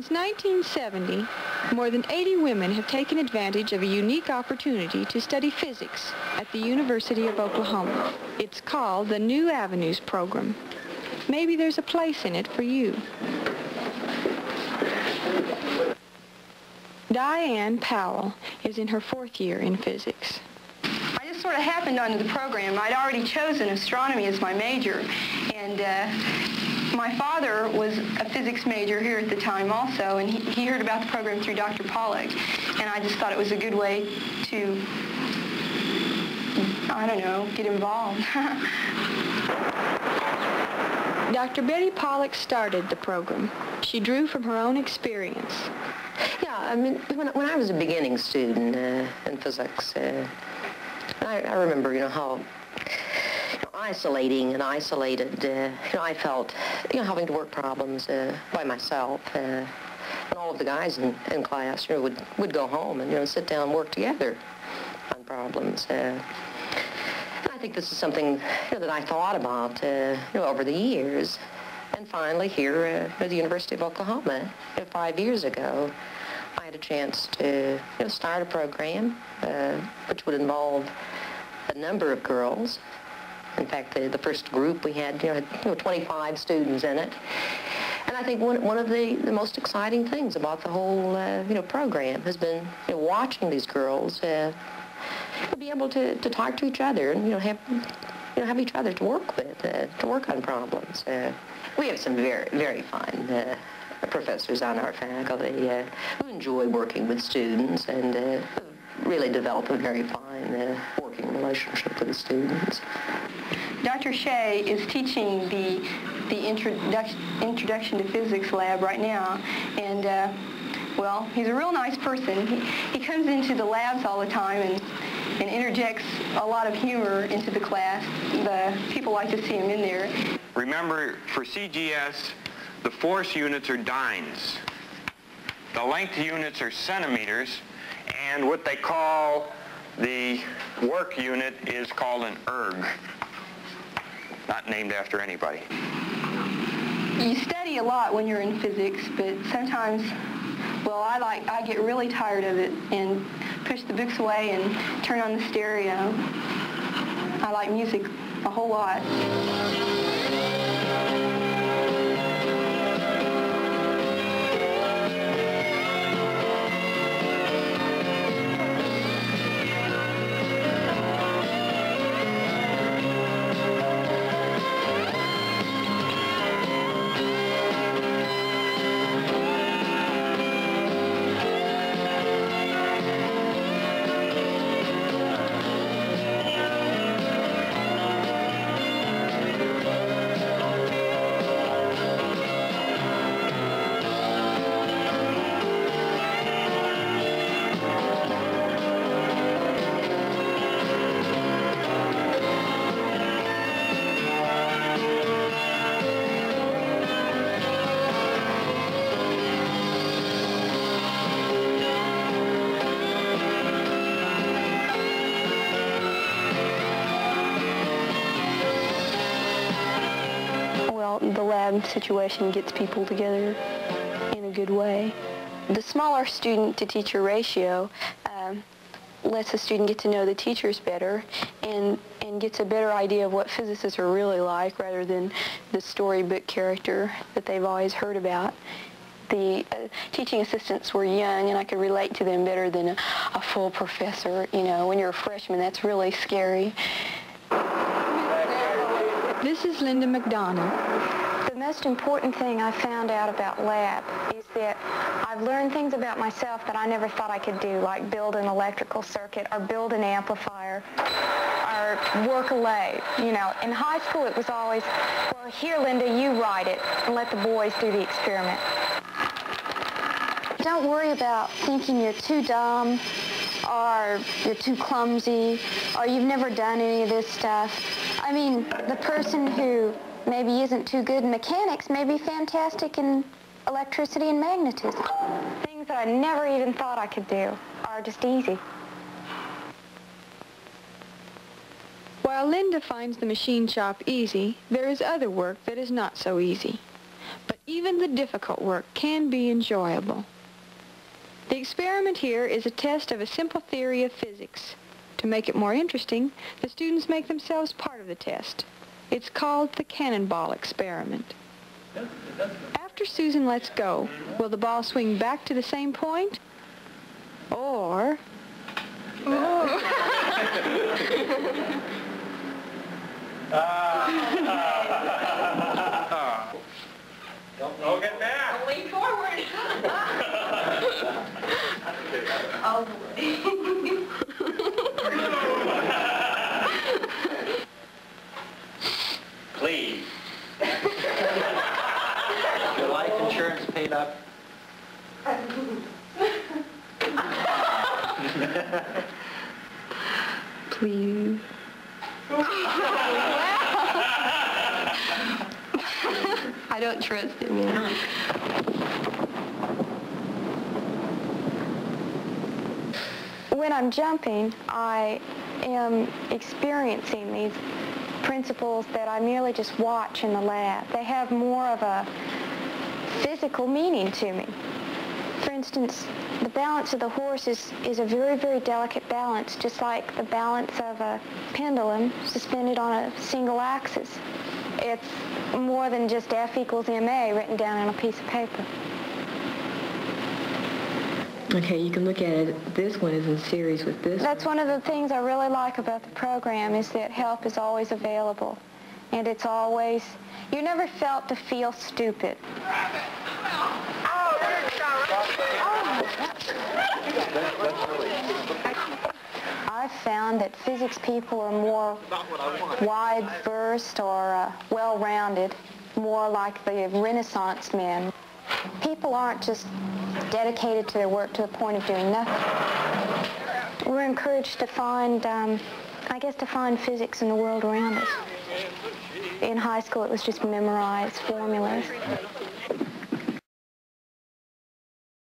Since 1970, more than 80 women have taken advantage of a unique opportunity to study physics at the University of Oklahoma. It's called the New Avenues Program. Maybe there's a place in it for you. Diane Powell is in her 4th year in physics. I just sort of happened onto the program. I'd already chosen astronomy as my major, and my father was a physics major here at the time also, and he heard about the program through Dr. Pollock, and I just thought it was a good way to, I don't know, get involved. Dr. Betty Pollock started the program. She drew from her own experience. Yeah, I mean, when I was a beginning student in physics, I remember, how isolating and isolated, I felt, having to work problems by myself. And all of the guys in class, would go home and, sit down and work together on problems. And I think this is something that I thought about, over the years. And finally, here at the University of Oklahoma, 5 years ago, I had a chance to start a program which would involve a number of girls. In fact, the first group we had, had 25 students in it. And I think one of the most exciting things about the whole program has been watching these girls be able to talk to each other and have each other to work with, to work on problems. We have some very, very fine professors on our faculty who enjoy working with students and really develop a very fine working relationship with the students. Dr. Shea is teaching the Introduction to Physics lab right now, and well, he's a real nice person. He comes into the labs all the time and interjects a lot of humor into the class. The people like to see him in there. Remember, for CGS, the force units are dynes. The length units are centimeters, and what they call the work unit is called an erg. Not named after anybody. You study a lot when you're in physics, but sometimes, well, I get really tired of it and push the books away and turn on the stereo. I like music a whole lot. The lab situation gets people together in a good way. The smaller student-to-teacher ratio lets the student get to know the teachers better and gets a better idea of what physicists are really like rather than the storybook character that they've always heard about. The teaching assistants were young, and I could relate to them better than a full professor. When you're a freshman, that's really scary. This is Linda McDonough. The most important thing I found out about lab is that I've learned things about myself that I never thought I could do, like build an electrical circuit or build an amplifier or work a lathe. In high school it was always, well, here, Linda, you write it and let the boys do the experiment. Don't worry about thinking you're too dumb or you're too clumsy or you've never done any of this stuff. I mean, the person who maybe isn't too good in mechanics may be fantastic in electricity and magnetism. Things that I never even thought I could do are just easy. While Linda finds the machine shop easy, there is other work that is not so easy. But Even the difficult work can be enjoyable. The experiment here is a test of a simple theory of physics. To make it more interesting, the students make themselves part of the test. It's called the cannonball experiment. After Susan lets go, will the ball swing back to the same point? Or... Don't get back. Lean forward. All the way. Please. Your life insurance paid up? Please. I don't trust him. When I'm jumping, I am experiencing these principles that I merely just watch in the lab. They have more of a physical meaning to me. For instance, the balance of the horse is a very, very delicate balance, just like the balance of a pendulum suspended on a single axis. It's more than just F equals ma written down on a piece of paper. Okay, you can look at it. This one is in series with this. That's one of the things I really like about the program, is that help is always available. And it's always, you're never felt to feel stupid. I've found that physics people are more wide-versed or well-rounded, more like the Renaissance men. People aren't just dedicated to their work to the point of doing nothing. We're encouraged to find, I guess, to find physics in the world around us. In high school, it was just memorize formulas.